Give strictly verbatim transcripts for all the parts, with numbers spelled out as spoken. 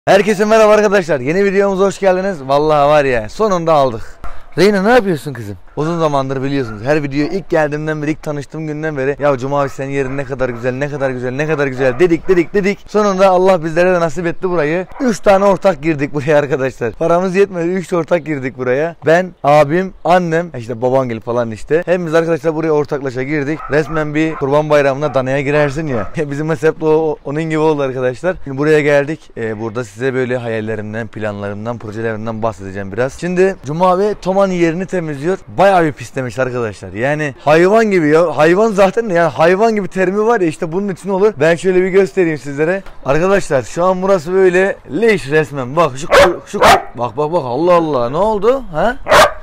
Herkese merhaba arkadaşlar. Yeni videomuza hoş geldiniz. Vallahi var ya, sonunda aldık. Reyna, ne yapıyorsun kızım? Uzun zamandır biliyorsunuz. Her video ilk geldiğimden beri, ilk tanıştığım günden beri ya Cuma abi senin yerin ne kadar güzel, ne kadar güzel, ne kadar güzel dedik dedik dedik. Sonunda Allah bizlere de nasip etti burayı. üç tane ortak girdik buraya arkadaşlar. Paramız yetmedi. üç ortak girdik buraya. Ben, abim, annem, işte babangil falan işte. Hepimiz arkadaşlar buraya ortaklaşa girdik. Resmen bir Kurban Bayramı'na danaya girersin ya. Bizim hesapla o, onun gibi oldu arkadaşlar. Şimdi buraya geldik. Ee, burada size böyle hayallerimden, planlarımdan, projelerimden bahsedeceğim biraz. Şimdi Cuma abi Toman yerini temizliyor. Bayağı bir pislemiş arkadaşlar. Yani hayvan gibi ya. Hayvan zaten yani hayvan gibi terimi var ya, işte bunun için olur. Ben şöyle bir göstereyim sizlere. Arkadaşlar şu an burası böyle leş resmen. Bak şu şu bak bak bak Allah Allah, ne oldu? Ha?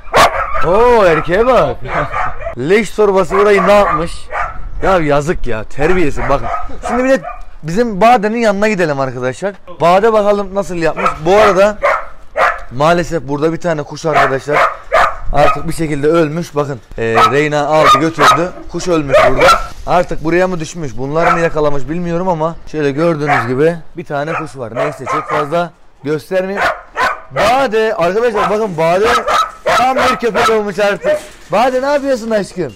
Oo, erkeğe bak. Leş torbası burayı ne yapmış? Ya yazık ya, terbiyesi bakın. Şimdi bir de bizim Bade'nin yanına gidelim arkadaşlar. Bade bakalım nasıl yapmış. Bu arada maalesef burada bir tane kuş arkadaşlar artık bir şekilde ölmüş. Bakın e, Reyna aldı götürdü. Kuş ölmüş burada. Artık buraya mı düşmüş, bunlar mı yakalamış bilmiyorum ama şöyle gördüğünüz gibi bir tane kuş var. Neyse çok fazla göstermeyeyim. Bade arkadaşlar, bakın Bade tam bir köpek olmuş artık. Bade, ne yapıyorsun aşkım?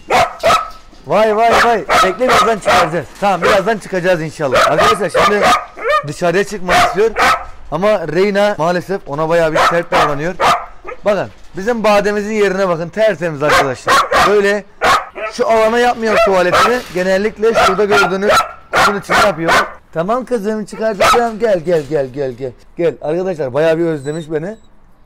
Vay vay vay. Bekle, birazdan çıkacağız. Tamam, birazdan çıkacağız inşallah. Arkadaşlar şimdi dışarıya çıkmak istiyor. Ama Reyna maalesef ona bayağı bir sert davranıyor. Bakın bizim Bademizin yerine bakın, tertemiz arkadaşlar. Böyle şu alana yapmıyor tuvaletini. Genellikle şurada gördüğünüz bunun için yapıyor. Tamam kızım, çıkartacağım. Gel gel gel gel gel. Gel arkadaşlar, bayağı bir özlemiş beni.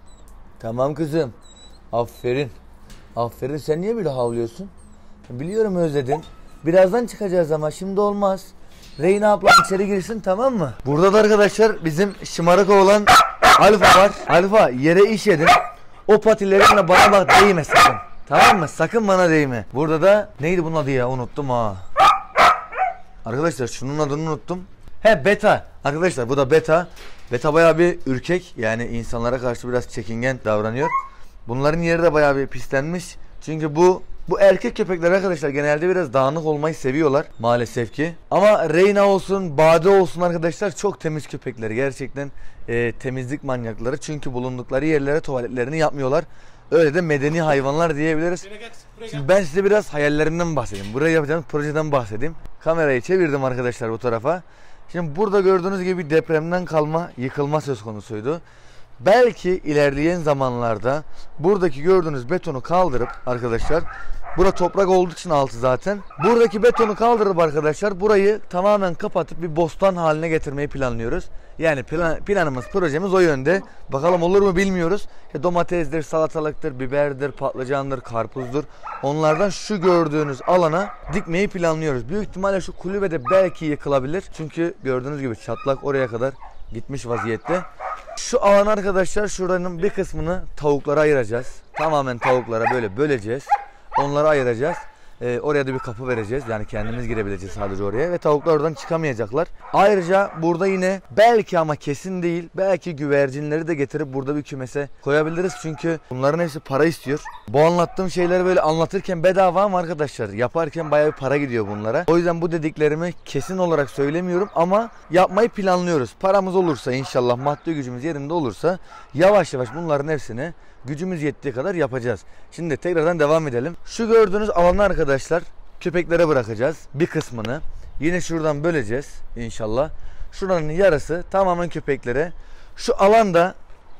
Tamam kızım. Aferin. Aferin, sen niye böyle havlıyorsun? Biliyorum özledin. Birazdan çıkacağız ama şimdi olmaz. Reyna ablam içeri girsin, tamam mı? Burada da arkadaşlar bizim şımarık olan Alfa var. Alfa, yere iş yedin. O patilerinle bana bak, değme sakın. Tamam mı? Sakın bana değme. Burada da neydi bunun adı ya? Unuttum ha. Arkadaşlar şunun adını unuttum. He, Beta. Arkadaşlar bu da Beta. Beta bayağı bir ürkek. Yani insanlara karşı biraz çekingen davranıyor. Bunların yeri de bayağı bir pislenmiş. Çünkü bu Bu erkek köpekler arkadaşlar genelde biraz dağınık olmayı seviyorlar maalesef ki. Ama Reyna olsun, Bade olsun arkadaşlar çok temiz köpekler. Gerçekten e, temizlik manyakları. Çünkü bulundukları yerlere tuvaletlerini yapmıyorlar. Öyle de medeni hayvanlar diyebiliriz. Şimdi ben size biraz hayallerimden bahsedeyim. Buraya yapacağım projeden bahsedeyim. Kamerayı çevirdim arkadaşlar bu tarafa. Şimdi burada gördüğünüz gibi depremden kalma yıkılma söz konusuydu. Belki ilerleyen zamanlarda buradaki gördüğünüz betonu kaldırıp arkadaşlar, bura toprak olduğu için altı zaten. Buradaki betonu kaldırıp arkadaşlar burayı tamamen kapatıp bir bostan haline getirmeyi planlıyoruz. Yani plan, planımız, projemiz o yönde. Bakalım olur mu bilmiyoruz. İşte domatesdir, salatalıktır, biberdir, patlıcandır, karpuzdur. Onlardan şu gördüğünüz alana dikmeyi planlıyoruz. Büyük ihtimalle şu kulübede belki yıkılabilir. Çünkü gördüğünüz gibi çatlak oraya kadar gitmiş vaziyette. Şu alan arkadaşlar, şuranın bir kısmını tavuklara ayıracağız. Tamamen tavuklara böyle böleceğiz. Onları ayıracağız. Ee, oraya da bir kapı vereceğiz. Yani kendimiz girebileceğiz sadece oraya. Ve tavuklar oradan çıkamayacaklar. Ayrıca burada yine belki, ama kesin değil, belki güvercinleri de getirip burada bir kümese koyabiliriz. Çünkü bunların hepsi para istiyor. Bu anlattığım şeyleri böyle anlatırken bedava ama arkadaşlar yaparken bayağı bir para gidiyor bunlara. O yüzden bu dediklerimi kesin olarak söylemiyorum ama yapmayı planlıyoruz. Paramız olursa inşallah, maddi gücümüz yerinde olursa yavaş yavaş bunların hepsini gücümüz yettiği kadar yapacağız. Şimdi tekrardan devam edelim. Şu gördüğünüz alanı arkadaşlar köpeklere bırakacağız. Bir kısmını yine şuradan böleceğiz inşallah. Şuranın yarısı tamamen köpeklere. Şu alanda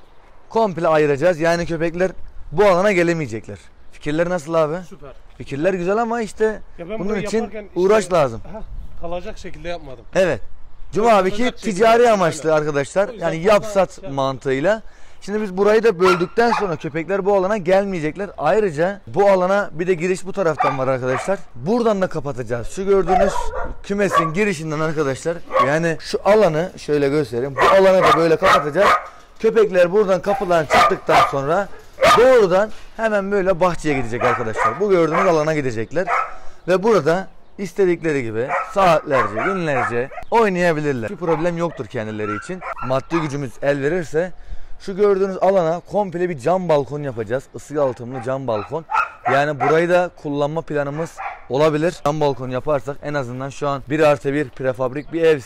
komple ayıracağız. Yani köpekler bu alana gelemeyecekler. Fikirler nasıl abi? Süper. Fikirler güzel ama işte bunun için işte, uğraş lazım. Aha, kalacak şekilde yapmadım. Evet. Cuma abi ki ticari amaçlı arkadaşlar. Yani yap sat mantığıyla. Şimdi biz burayı da böldükten sonra köpekler bu alana gelmeyecekler. Ayrıca bu alana bir de giriş bu taraftan var arkadaşlar. Buradan da kapatacağız. Şu gördüğünüz kümesin girişinden arkadaşlar. Yani şu alanı şöyle göstereyim. Bu alanı da böyle kapatacağız. Köpekler buradan kapıdan çıktıktan sonra doğrudan hemen böyle bahçeye gidecek arkadaşlar. Bu gördüğünüz alana gidecekler. Ve burada istedikleri gibi saatlerce, günlerce oynayabilirler. Bir problem yoktur kendileri için. Maddi gücümüz el verirse şu gördüğünüz alana komple bir cam balkon yapacağız. Isı yalıtımlı cam balkon. Yani burayı da kullanma planımız olabilir. Cam balkon yaparsak en azından şu an bir artı bir prefabrik bir evse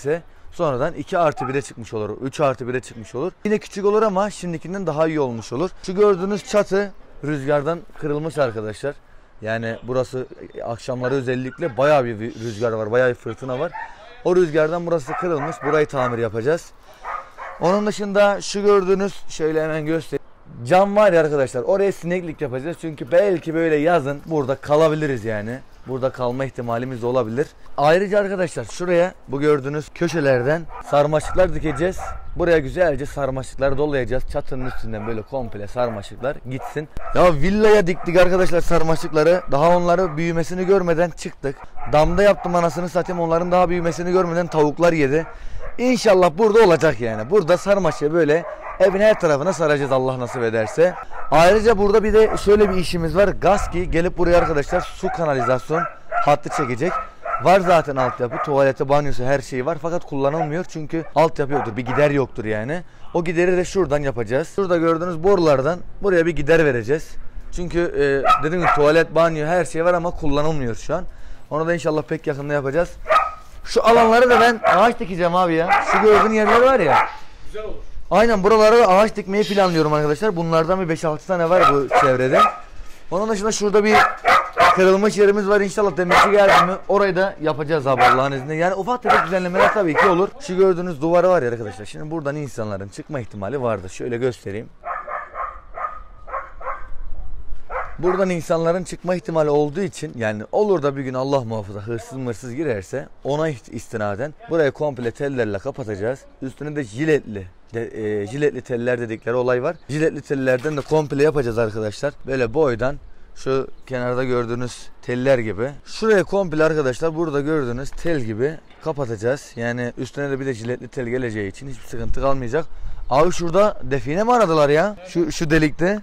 Sonradan iki artı bire çıkmış olur. üç artı bire çıkmış olur. Yine küçük olur ama şimdikinden daha iyi olmuş olur. Şu gördüğünüz çatı rüzgardan kırılmış arkadaşlar. Yani burası akşamları özellikle bayağı bir rüzgar var. Bayağı bir fırtına var. O rüzgardan burası kırılmış. Burayı tamir yapacağız. Onun dışında şu gördüğünüz şöyle hemen göstereyim. Cam var ya arkadaşlar, oraya sineklik yapacağız. Çünkü belki böyle yazın burada kalabiliriz yani. Burada kalma ihtimalimiz de olabilir. Ayrıca arkadaşlar şuraya bu gördüğünüz köşelerden sarmaşıklar dikeceğiz. Buraya güzelce sarmaşıklar dolayacağız. Çatının üstünden böyle komple sarmaşıklar gitsin. Ya villaya diktik arkadaşlar sarmaşıkları. Daha onları büyümesini görmeden çıktık. Damda yaptım anasını satayım, onların daha büyümesini görmeden tavuklar yedi. İnşallah burada olacak yani. Burada sarmaşığı böyle evin her tarafına saracağız Allah nasip ederse. Ayrıca burada bir de şöyle bir işimiz var. Gaski gelip buraya arkadaşlar su kanalizasyon hattı çekecek. Var zaten altyapı, tuvaleti, banyosu, her şeyi var fakat kullanılmıyor çünkü altyapı yoktur, bir gider yoktur yani. O gideri de şuradan yapacağız. Şurada gördüğünüz borulardan buraya bir gider vereceğiz. Çünkü e, dediğim gibi tuvalet, banyo, her şey var ama kullanılmıyor şu an. Onu da inşallah pek yakında yapacağız. Şu alanları da ben ağaç dikeceğim abi ya. Şu gördüğün yerler var ya. Güzel olur. Aynen, buralara ağaç dikmeyi planlıyorum arkadaşlar. Bunlardan bir beş altı tane var bu çevrede. Onun dışında şurada bir kırılmış yerimiz var. İnşallah demirci geldi mi orayı da yapacağız abi Allah'ın izniyle. Yani ufak tefek düzenlemeler tabii ki olur. Şu gördüğünüz duvarı var ya arkadaşlar. Şimdi buradan insanların çıkma ihtimali vardır. Şöyle göstereyim. Buradan insanların çıkma ihtimali olduğu için, yani olur da bir gün Allah muhafaza hırsız mırsız girerse ona istinaden burayı komple tellerle kapatacağız. Üstüne de jiletli de, e, jiletli teller dedikleri olay var. Jiletli tellerden de komple yapacağız arkadaşlar. Böyle boydan şu kenarda gördüğünüz teller gibi. Şuraya komple arkadaşlar burada gördüğünüz tel gibi kapatacağız. Yani üstüne de bir de jiletli tel geleceği için hiçbir sıkıntı kalmayacak. Abi şurada define mi aradılar ya? Şu, şu delikte.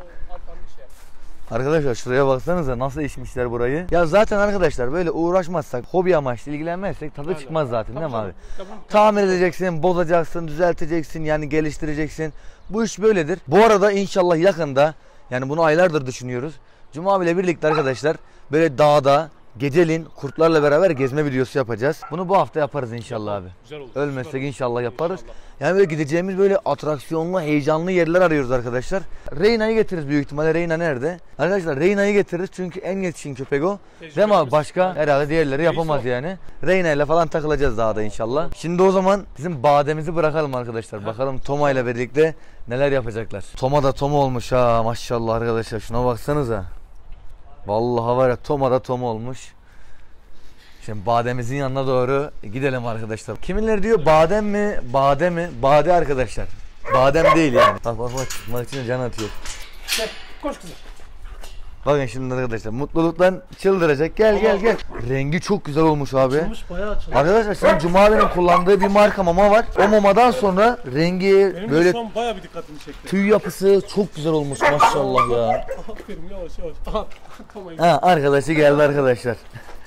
Arkadaşlar şuraya baksanıza nasıl işmişler burayı. Ya zaten arkadaşlar böyle uğraşmazsak, hobi amaçlı ilgilenmezsek tadı Aynen. çıkmaz zaten değil mi abi? Tamir edeceksin, bozacaksın, düzelteceksin, yani geliştireceksin. Bu iş böyledir. Bu arada inşallah yakında, yani bunu aylardır düşünüyoruz. Cuma abiyle birlikte arkadaşlar böyle dağda geceliğin kurtlarla beraber gezme videosu yapacağız. Bunu bu hafta yaparız inşallah abi. Güzel olur. Ölmezsek güzel inşallah yaparız. İnşallah. Yani böyle gideceğimiz böyle atraksiyonlu, heyecanlı yerler arıyoruz arkadaşlar. Reyna'yı getiririz büyük ihtimalle. Reyna nerede? Arkadaşlar Reyna'yı getiririz çünkü en yetişkin köpek o. Değil mi abi? Başka herhalde diğerleri yapamaz yani. Reyna ile falan takılacağız dağda inşallah. Şimdi o zaman bizim bademizi bırakalım arkadaşlar. Bakalım Toma ile birlikte neler yapacaklar. Toma da Toma olmuş ha maşallah arkadaşlar. Şuna baksanıza. Vallahi var ya, Toma da Toma olmuş. Şimdi bademimizin yanına doğru gidelim arkadaşlar. Kimileri diyor badem mi, bade mi? Bade arkadaşlar. Badem değil yani. Bak bak bak, çıkmak için can atıyor. Gel, koş kızım. Bakın şimdi arkadaşlar, mutluluktan çıldıracak. Gel gel gel. Rengi çok güzel olmuş abi. Açılmış, bayağı açılmış. Arkadaşlar şimdi Cuma abinin kullandığı bir marka mama var. O mamadan sonra rengi Benim böyle son bayağı bir dikkatimi çekti. tüy yapısı çok güzel olmuş maşallah ya. Aferin, yavaş yavaş. Aha, Toma'yı. Ha, arkadaşı geldi arkadaşlar.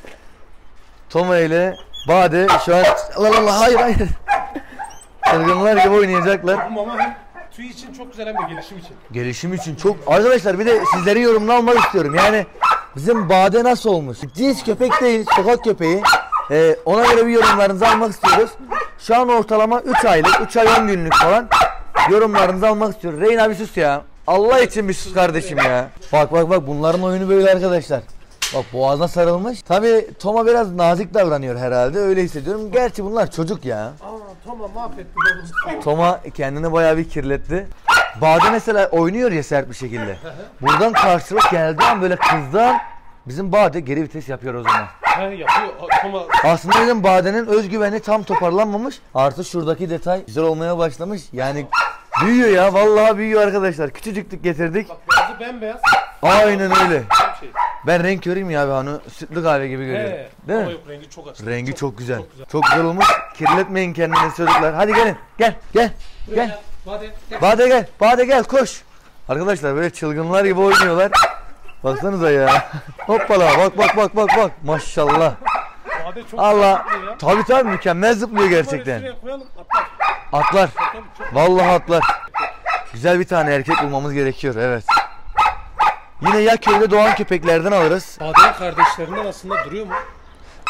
Toma ile Bade şu an Allah Allah hayır hayır. Çılgınlar gibi oynayacaklar. Bu mama hem tüy için çok güzel hem de gelişim için. Gelişim için çok. Arkadaşlar bir de sizlerin yorumunu almak istiyorum. Yani bizim Bade nasıl olmuş? Cins köpek değil, sokak köpeği. Ee, ona göre bir yorumlarınızı almak istiyoruz. Şu an ortalama üç aylık, üç ay on günlük falan yorumlarınızı almak istiyoruz. Reyna bir sus ya. Allah için bir sus kardeşim ya. Bak bak bak, bunların oyunu böyle arkadaşlar. Bak boğazına sarılmış. Tabii Toma biraz nazik davranıyor herhalde. Öyle hissediyorum. Gerçi bunlar çocuk ya. Aa, Toma mahvetti oğlum. Toma kendini bayağı bir kirletti. Bade mesela oynuyor ya sert bir şekilde. Buradan karşılık geldiği an böyle kızdan bizim Bade geri vites yapıyor o zaman. He yapıyor. Toma. Aslında bizim Bade'nin özgüveni tam toparlanmamış. Artık şuradaki detay güzel olmaya başlamış. Yani büyüyor ya. Vallahi büyüyor arkadaşlar. Küçücüklük getirdik. Bak beyazı bembeyaz. Aynen öyle. Şey. Ben renk göreyim ya abi, onu sütlü kahve gibi görüyorum. He. Değil Ama mi? yok, rengi çok açık. Rengi çok, çok güzel. Çok güzel. Çok güzel olmuş. Kirletmeyin kendinizi çocuklar. Hadi gelin. Gel. Gel. Gel. Bade, gel. Bade gel. Bade gel. Koş. Arkadaşlar böyle çılgınlar gibi oynuyorlar. Baksanıza ya. Hoppala. Bak bak bak bak bak. Maşallah. Bade çok Allah. güzel ya. Tabii tabii mükemmel zıplıyor gerçekten. Şuraya koyalım, atlar. Atlar. Tabii, çok- Vallahi atlar. Güzel bir tane erkek bulmamız gerekiyor. Evet. Yine ya köyde doğan köpeklerden alırız. Bade'nin kardeşlerinden aslında duruyor mu?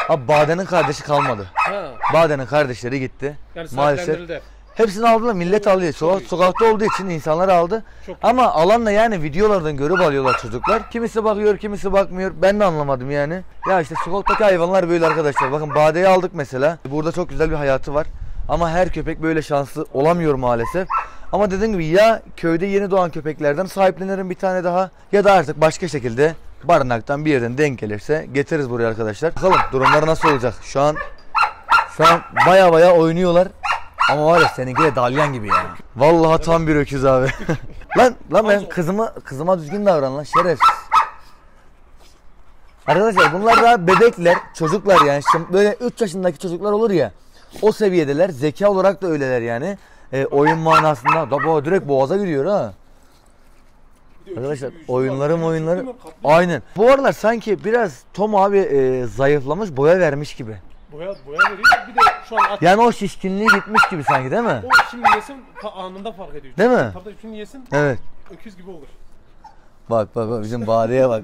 Abi Bade'nin kardeşi kalmadı. Ha. Bade'nin kardeşleri gitti. Yani Maalesef. sahiplendirildi. Hepsini aldılar. Millet alıyor. So sokakta olduğu için insanlar aldı. Çok Ama alanla yani videolardan görüp alıyorlar çocuklar. Kimisi bakıyor, kimisi bakmıyor. Ben de anlamadım yani. Ya işte sokaktaki hayvanlar böyle arkadaşlar. Bakın Bade'yi aldık mesela. Burada çok güzel bir hayatı var. Ama her köpek böyle şanslı olamıyor maalesef. Ama dediğim gibi ya köyde yeni doğan köpeklerden sahiplenirim bir tane daha ya da artık başka şekilde barınaktan bir yerden denk gelirse getiririz buraya arkadaşlar. Bakalım durumları nasıl olacak? Şu an şu an baya baya oynuyorlar. Ama var ya seninki de dalyan gibi ya. Vallahi tam bir öküz abi. lan lan ben kızıma kızıma düzgün davran lan şerefsiz. Arkadaşlar bunlar daha bebekler, çocuklar yani. Şimdi böyle üç yaşındaki çocuklar olur ya. O seviyedeler. Zeka olarak da öyleler yani. E, oyun manasında da bu direkt boğaza giriyor ha. Arkadaşlar oyunlarım oyunları aynen. Bu aralar sanki biraz Tom abi e, zayıflamış, boya vermiş gibi. Boya, boya veriyor. Bir de şu an at, Yani o şişkinliği gitmiş gibi sanki değil mi? o şimdi yesin ka- anında fark ediyor. Değil mi? Tabii şimdi yesin Evet. öküz gibi olur. Bak bak bak bizim Bade'ye bak.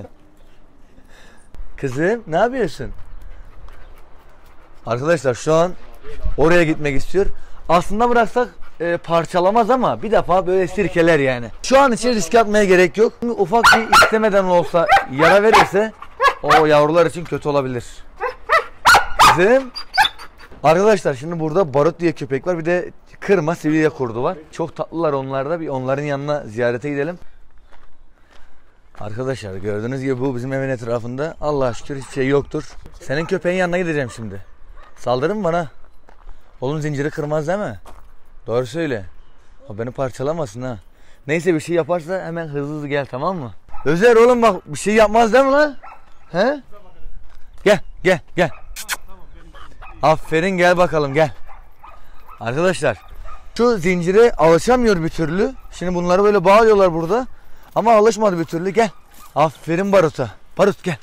Kızım ne yapıyorsun? Arkadaşlar şu an oraya gitmek istiyor. Aslında bıraksak e, parçalamaz ama bir defa böyle sirkeler yani. Şu an için risk atmaya gerek yok. Çünkü ufak bir istemeden olsa yara verirse o yavrular için kötü olabilir. Kızım. Arkadaşlar şimdi burada Barut diye köpek var. Bir de kırma Sibirya kurdu var. Çok tatlılar onlar da. Bir onların yanına ziyarete gidelim. Arkadaşlar gördüğünüz gibi bu bizim evin etrafında. Allah'a şükür hiçbir şey yoktur. Senin köpeğin yanına gideceğim şimdi. Saldırın bana. Oğlum zinciri kırmaz değil mi? Doğru söyle. O beni parçalamasın ha. Neyse bir şey yaparsa hemen hızlı hızlı gel tamam mı? Özer oğlum bak bir şey yapmaz değil mi lan? He? Gel gel gel. Aferin gel bakalım gel. Arkadaşlar şu zincire alışamıyor bir türlü. Şimdi bunları böyle bağlıyorlar burada. Ama alışmadı bir türlü gel. Aferin Barut'a. Barut gel.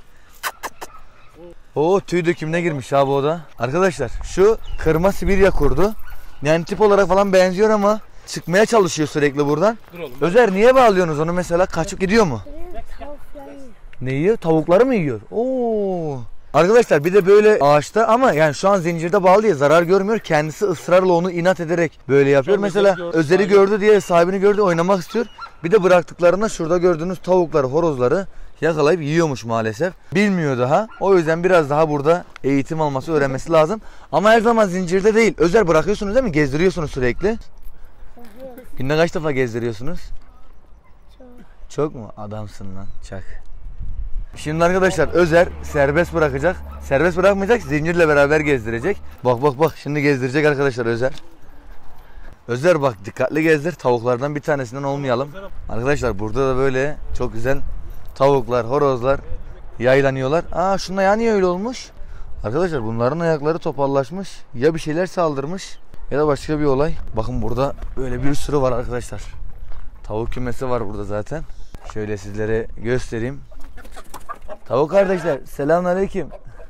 Oo tüy dökümüne girmiş abi o da. Arkadaşlar şu kırma Sibirya kurdu. Yani tip olarak falan benziyor ama çıkmaya çalışıyor sürekli buradan. Dur oğlum. Özer niye bağlıyorsunuz onu mesela? Kaçıp gidiyor mu? Ne yiyor? Tavukları mı yiyor? Oo. Arkadaşlar bir de böyle ağaçta ama yani şu an zincirde bağlı diye zarar görmüyor. Kendisi ısrarla onu inat ederek böyle yapıyor. Çok Mesela Özer'i gördü, Özer'i sahibi. gördü diye sahibini gördü oynamak istiyor. Bir de bıraktıklarında şurada gördüğünüz tavukları, horozları yakalayıp yiyormuş maalesef. Bilmiyor daha. O yüzden biraz daha burada eğitim alması, öğrenmesi lazım. Ama her zaman zincirde değil. Özer bırakıyorsunuz değil mi? Gezdiriyorsunuz sürekli. Günde kaç defa gezdiriyorsunuz? Çok. Çok mu? Adamsın lan. Çak. Şimdi arkadaşlar Özer serbest bırakacak. Serbest bırakmayacak, zincirle beraber gezdirecek. Bak bak bak şimdi gezdirecek arkadaşlar Özer. Özer bak dikkatli gezdir. Tavuklardan bir tanesinden olmayalım. Arkadaşlar burada da böyle çok güzel tavuklar, horozlar yaylanıyorlar. Aa şunun ayağı niye öyle olmuş? Arkadaşlar bunların ayakları topallaşmış. Ya bir şeyler saldırmış ya da başka bir olay. Bakın burada böyle bir sürü var arkadaşlar. Tavuk kümesi var burada zaten. Şöyle sizlere göstereyim. Tavuk kardeşler selamünaleyküm.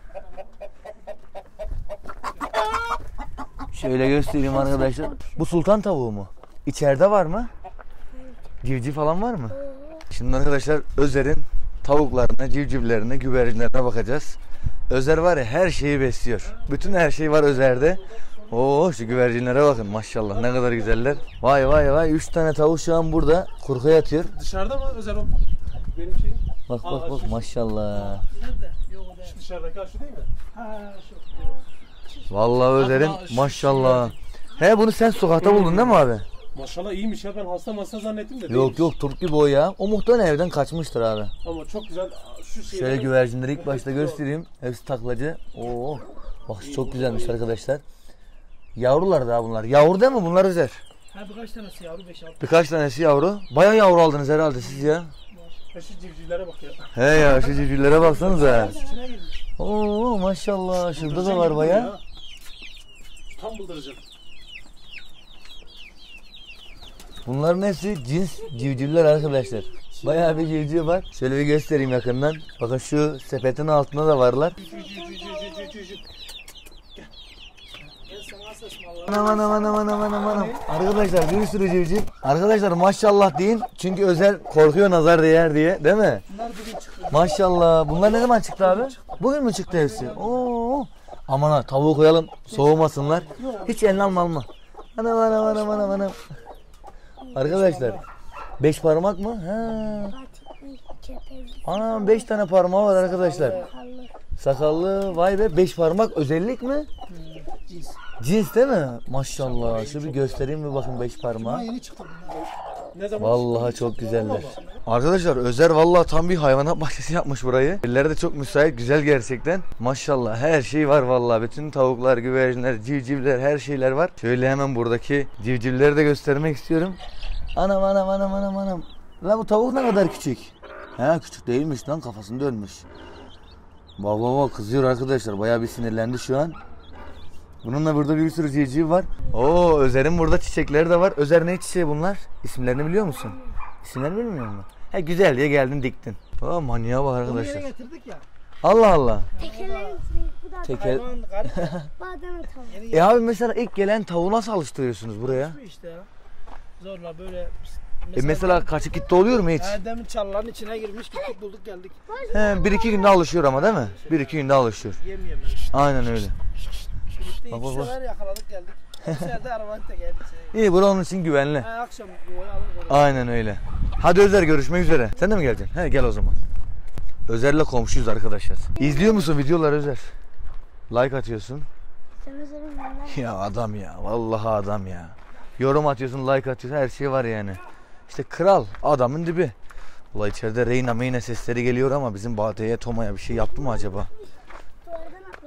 Şöyle göstereyim arkadaşlar. Bu sultan tavuğu mu? İçeride var mı? Civciv falan var mı? Şimdi arkadaşlar Özer'in tavuklarına, civcivlerine, güvercinlerine bakacağız. Özer var ya her şeyi besliyor. Bütün her şey var Özer'de. Oo şu güvercinlere bakın maşallah ne kadar güzeller. Vay vay vay üç tane tavuk şu an burada kurka yatıyor. Dışarıda mı Özer o? Benim şeyim. Bak bak bak maşallah. Şu dışarıdaki aşı değil mi? Ha şu. Vallahi Özer'in Allah, şu- maşallah. He bunu sen sokakta buldun değil mi abi? Maşallah iyiymiş ya ben hasta masa zannettim de Yok değilmiş. yok Türk gibi o ya. O muhtemelen evden kaçmıştır abi. Ama çok güzel şu şey. Şöyle güvercinleri ilk başta göstereyim. Hepsi taklacı. Oo. Bak çok güzelmiş arkadaşlar. Yavrular daha bunlar. Yavru değil mi bunlar Özer? Ha birkaç tanesi yavru beş altı. Birkaç tanesi yavru. Bayağı yavru aldınız herhalde siz ya. Ya şu civcivlere bak ya. He ya şu civcivlere baksanıza. İçine girmiş. Oo maşallah şurada da Bıldırcın var gibi bayağı. ya. Tam bıldıracak. Bunların hepsi cins civcivler arkadaşlar. Bayağı bir civciv var. Şöyle bir göstereyim yakından. Bakın şu sepetin altında da varlar. Aman aman aman aman aman aman. Arkadaşlar bir sürü civciv. Arkadaşlar maşallah deyin. Çünkü Özel korkuyor nazar değer diye değil mi? Bunlar bugün çıkıyor. Maşallah. Bunlar ne zaman çıktı abi? Bugün mü çıktı hepsi? Oo Aman ha tavuğu koyalım soğumasınlar. Hiç eline alma alma. Anam anam anam anam anam. Arkadaşlar beş parmak mı? Ha. Anam beş tane parmağı var arkadaşlar. Sakallı vay be beş parmak özellik mi? Cins. Cins değil mi? Maşallah. Şu bir göstereyim bir bakın beş parmağı. Yeni çıktı bunlar. Ne zaman? Vallahi çok güzeller. Arkadaşlar Özer vallahi tam bir hayvanat bahçesi yapmış burayı. Yerleri de çok müsait, güzel gerçekten. Maşallah her şey var vallahi. Bütün tavuklar, güvercinler, civcivler, her şeyler var. Şöyle hemen buradaki civcivleri de göstermek istiyorum. Anam anam anam anam anam. La bu tavuk ne kadar küçük. He küçük değilmiş lan, kafasını dönmüş. Bak bak bak kızıyor arkadaşlar. Bayağı bir sinirlendi şu an. Bununla burada bir sürü civciv var. Oo Özer'in burada çiçekleri de var. Özer ne çiçeği bunlar? İsimlerini biliyor musun? İsimlerini bilmiyor musun? He güzel diye geldin diktin. Aa manyağa bak Bunu arkadaşlar. yere getirdik ya. Allah Allah. Tekerlerin bu da Teker. Hayvan garip. badana tavuğu. Yeni E abi mesela ilk gelen tavuğu nasıl alıştırıyorsunuz buraya? gelmiş işte ya. Zorla böyle. E mesela kaçıp gitti oluyor mu hiç? Ha, demin çalıların içine girmiş gittik bulduk geldik. He bir iki günde alışıyor ama değil mi? Bir iki günde alışıyor. Yemiyorum. Aynen öyle. Birlikte Bak, iki bak, bak. sefer yakaladık geldik. Bir sefer de arabanın da geldik. İyi bura onun için güvenli. Ha, akşam yuvayı alır oraya. Aynen öyle. Hadi Özer görüşmek üzere. Sen de mi geleceksin? He gel o zaman. Özer'le komşuyuz arkadaşlar. İzliyor musun videolar Özer? Like atıyorsun. Sen özürüm benden. Ya adam ya. Vallahi adam ya. Yorum atıyorsun, like atıyorsun. Her şey var yani. İşte kral. Adamın dibi. Ulan içeride Reyna Meyna sesleri geliyor ama bizim Batı'ya Toma'ya bir şey yaptı mı acaba? Duvardan atlar.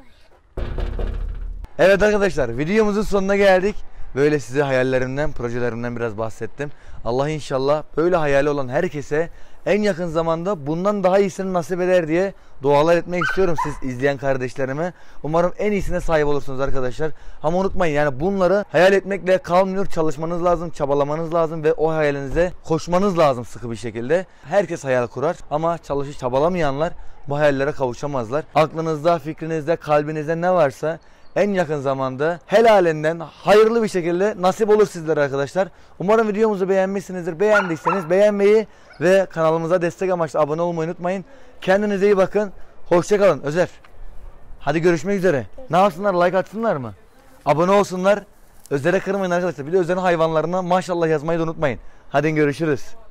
Evet arkadaşlar videomuzun sonuna geldik. Böyle size hayallerimden, projelerimden biraz bahsettim. Allah inşallah böyle hayali olan herkese en yakın zamanda bundan daha iyisini nasip eder diye dualar etmek istiyorum siz izleyen kardeşlerime. Umarım en iyisine sahip olursunuz arkadaşlar. Ama unutmayın yani bunları hayal etmekle kalmıyor. Çalışmanız lazım, çabalamanız lazım ve o hayalinize koşmanız lazım sıkı bir şekilde. Herkes hayal kurar ama çalışıp çabalamayanlar bu hayallere kavuşamazlar. Aklınızda, fikrinizde, kalbinizde ne varsa en yakın zamanda helalinden hayırlı bir şekilde nasip olur sizlere arkadaşlar. Umarım videomuzu beğenmişsinizdir. Beğendiyseniz beğenmeyi ve kanalımıza destek amaçlı abone olmayı unutmayın. Kendinize iyi bakın. Hoşça kalın. Özer. Hadi görüşmek üzere. Ne yapsınlar? Like atsınlar mı? Abone olsunlar. Özer'e kırmayın arkadaşlar. Bir de Özer'in hayvanlarına maşallah yazmayı da unutmayın. Hadi görüşürüz.